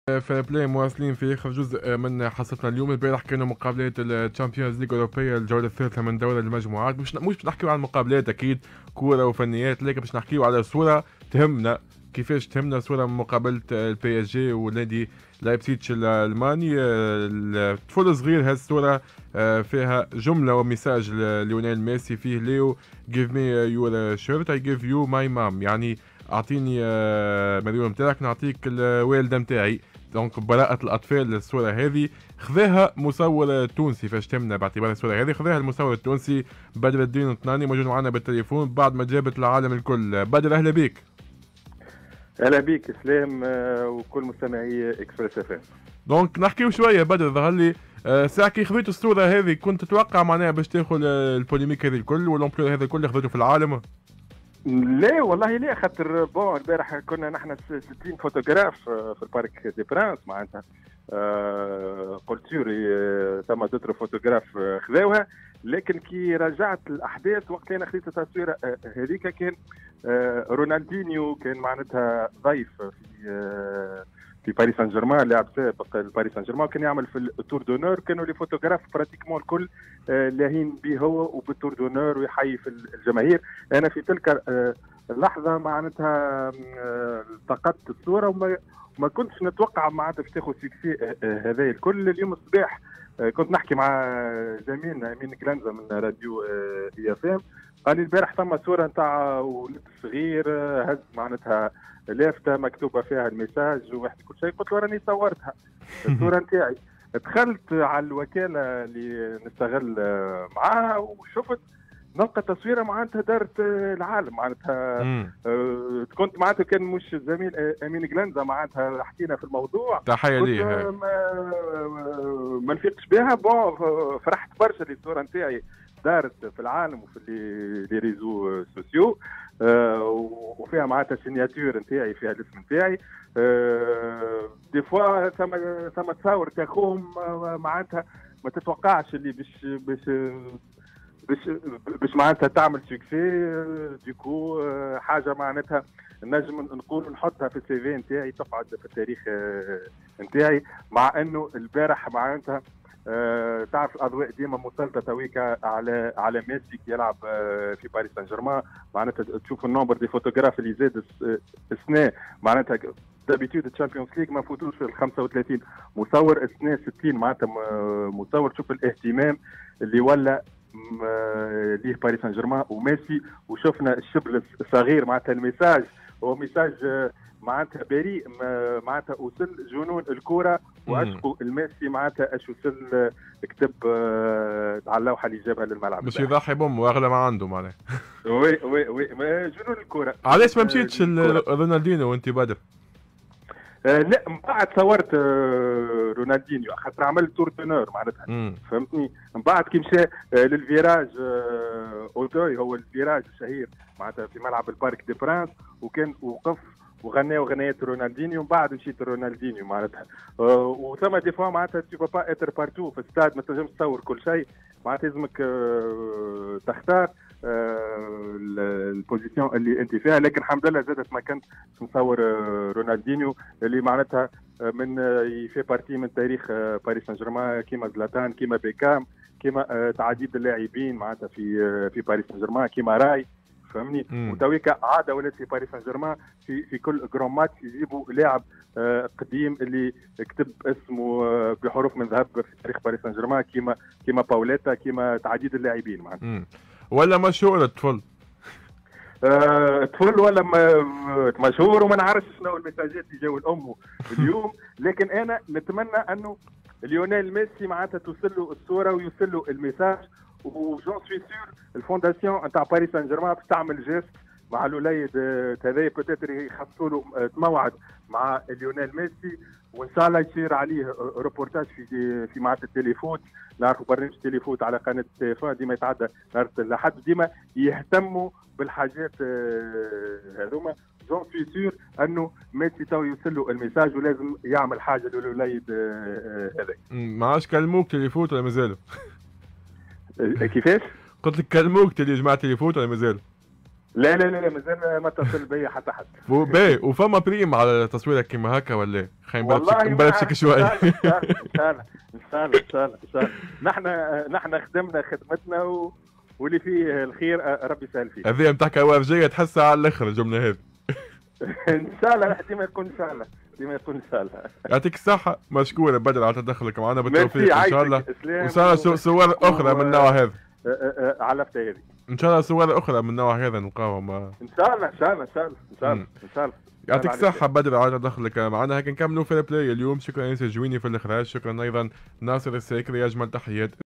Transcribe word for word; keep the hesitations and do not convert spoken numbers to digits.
فير بلاي مواصلين في اخر جزء من حصتنا اليوم. البارح كانوا مقابلات الشامبيونز ليج الاوروبيه الجوله الثالثه من دوري المجموعات. مش مش باش نحكيو عن المقابلات اكيد كوره وفنيات، لكن باش نحكيو على صوره تهمنا. كيفاش تهمنا صوره من مقابله البي اس جي ونادي لايبزيتش الالماني. الطفل صغير هالصوره فيها جمله وميساج ليونيل ميسي فيه: ليو give me your shirt I give you my mom، يعني اعطيني مريول نتاعك نعطيك الوالده نتاعي. دونك براءة الأطفال الصورة هذه خذاها مصور تونسي. فاش تمنا باعتبار الصورة هذه خذاها المصور التونسي بدر الدين الطناني، موجود معنا بالتليفون بعد ما جابت العالم الكل. بدر أهلا بيك. أهلا بيك اسلام وكل مستمعي اكسبريس اف ام. دونك نحكيو شوية بدر، ظهر لي ساعة كي خذيت الصورة هذه كنت تتوقع معناها باش تاخذ البوليميك هذه الكل والامبلور هذا الكل خذيته في العالم؟ لا والله لا، خاطر بون البارح كنا نحن ستين فوتوغراف في البارك دي برانس معناتها. آه قلت سوري ثم دوتر فوتوغراف خذاوها، لكن كي رجعت الاحداث وقت انا خذيت التصويره هذيك كان آه رونالدينيو كان معناتها ضيف في آه في باريس سان جيرمان، لاعب سابق لباريس سان جيرمان، كان يعمل في التور دونور. كانوا لي فوتوغراف براتيكمون الكل آه لاهين به هو وبالتور دونور ويحيي في الجماهير. انا في تلك آه اللحظه معناتها آه التقطت الصوره وما ما كنتش نتوقع معناتها باش تاخذ سيكسي آه آه هذا الكل. اليوم الصباح آه كنت نحكي مع زميلنا امين كلانزا من راديو اي اف ام، قال لي البارح ثم صوره نتاع ولد صغير هز معناتها لافته مكتوبه فيها الميساج وواحد كل شيء. قلت له راني صورتها الصوره نتاعي. دخلت على الوكاله اللي نستغل معاها وشفت نلقى تصويره معناتها دارت العالم معناتها. آه كنت معناتها كان مش زميل امين جلانزا معناتها حكينا في الموضوع. تحيه ليه. ما, ما نفيقش بها. بون فرحت برشا اللي الصوره نتاعي دارت في العالم وفي لي ريزو سوسيو. آه وفيها معناتها سيناتور نتاعي، فيها الاسم نتاعي. آه دي فوا ثم ثم تصاور تاخوهم معناتها ما تتوقعش اللي باش باش باش باش معناتها تعمل سوكسي. ديكو حاجه معناتها نجم نقول نحطها في السي في نتاعي، تقعد في التاريخ نتاعي. مع انه البارح معناتها أه تعرف الاضواء ديما مسلطه تويكا على على ميسي كي يلعب أه في باريس سان جيرمان. معناتها تشوف النمبر دي فوتوغراف اللي زاد السنه معناتها دابيتود الشامبيونز ليج ما فوتوش في ال خمسة وثلاثين مصور، السنه ستين معناتها مصور. شوف الاهتمام اللي ولا ليه باريس سان جيرمان وميسي. وشفنا الشبل الصغير معناتها الميساج هو ميساج معناتها بريء معناتها وصل جنون الكره وعشقوا الميسي معناتها اش وصل كتب على اللوحه اللي جابها للملعب باش يضحي بامه واغلى ما عنده معناها. وي وي وي جنون الكره. علاش ما مشيتش رونالدينو وانت بدر؟ آه لا من بعد صورت آه رونالدينيو خاطر عملت تور دونور معناتها فهمتني. من بعد كي مشى آه للفيراج آه اوتوي، هو الفيراج الشهير معناتها في ملعب البارك دي برانس، وكان وقف وغناو غنيات رونالدينيو. من بعد مشيت رونالدينيو معناتها. آه وثم دي فوا معناتها تو با اتر بارتو في الستاد، ما تنجمش تصور كل شيء معناتها لازمك آه تختار آه البوزيسيون اللي انت فيها. لكن الحمد لله زادت ما كنت مصور آه رونالدينيو اللي معناتها آه من آه يفي بارتي من تاريخ آه باريس سان جيرمان، كيما زلاتان كيما بيكام كيما آه تعديد اللاعبين معناتها في آه في باريس سان جيرمان كيما راي فهمني. وتويكا عاده ولات في باريس سان جيرمان في في كل جرام ماتش يجيبوا لاعب آه قديم اللي كتب اسمه آه بحروف من ذهب في تاريخ باريس سان جيرمان كيما كيما باوليتا كيما تعديد اللاعبين معناتها. ولا مشهور الطفل؟ آه طفل ولا مشهور وما نعرفش شنو المساجات اللي جاوا لامه اليوم. لكن انا نتمنى انه ليونيل ميسي معناتها توصل له الصوره ويوصل له الميساج. وجون سوي سور الفونداسيون نتاع باريس سان جيرمان باش تعمل جيست مع الوليد هذايا بوتيتر يخصصوا له موعد مع ليونيل ميسي، وان شاء الله يصير عليه روبورتاج في في معناتها التليفوت. نعرفوا برنامج تليفوت على قناه تيفان ديما يتعدى نهار الاحد، ديما يهتموا بالحاجات هذوما. جون سوي سور انه ميسي تو يوصل له الميساج ولازم يعمل حاجه للوليد هذا. ما عادش كلموك تليفوت ولا مازالوا؟ كيفاش؟ قلت لك كلموك تلي جماعه تليفوت ولا مازالوا؟ لا لا لا مازال ما اتصل بيا حتى حد. باهي، وفما بريم على تصويرك كيما هكا ولا؟ خلينا والله نبلشك شوي. ان شاء الله ان شاء الله ان شاء الله ان شاء الله. نحن نحن خدمنا خدمتنا و... واللي فيه الخير ربي يسهل فيه. هذه نتاع كوارجيه تحسها على الاخر الجمله هذه. ان شاء الله ديما يكون ان شاء الله ديما يكون ان شاء الله. يعطيك الصحة، مشكور بدر على تدخلك معنا، بالتوفيق ميرسي، ان شاء الله. عايشك، إسلام، وان شاء الله صور اخرى من النوع هذا. على هذه. ان شاء الله صور اخرى من النوع هذا نلقاهم. ان شاء الله ان شاء الله ان شاء الله ان شاء الله ان شاء الله. يعطيك الصحة بدر على تدخلك معنا. هيك نكملوا في البلاي اليوم. شكرا انس الجويني في الاخراج، شكرا ايضا ناصر السيكري، اجمل تحيات.